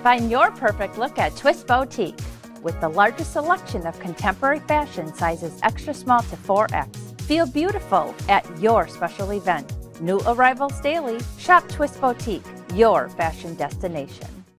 Find your perfect look at Twist Boutique. With the largest selection of contemporary fashion sizes extra small to 4X. Feel beautiful at your special event. New arrivals daily. Shop Twist Boutique, your fashion destination.